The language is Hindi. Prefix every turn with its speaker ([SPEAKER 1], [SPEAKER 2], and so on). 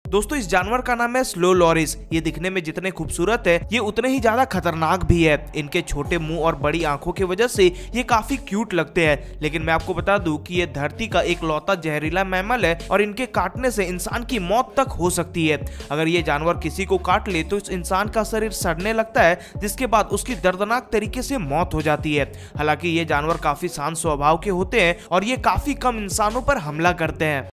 [SPEAKER 1] दोस्तों इस जानवर का नाम है स्लो लॉरिस। ये दिखने में जितने खूबसूरत है ये उतने ही ज्यादा खतरनाक भी है। इनके छोटे मुंह और बड़ी आंखों की वजह से ये काफी क्यूट लगते हैं, लेकिन मैं आपको बता दूं कि ये धरती का एक लौता जहरीला मैमल है और इनके काटने से इंसान की मौत तक हो सकती है। अगर ये जानवर किसी को काट ले तो इस इंसान का शरीर सड़ने लगता है, जिसके बाद उसकी दर्दनाक तरीके से मौत हो जाती है। हालांकि ये जानवर काफी शांत स्वभाव के होते हैं और ये काफी कम इंसानों पर हमला करते हैं।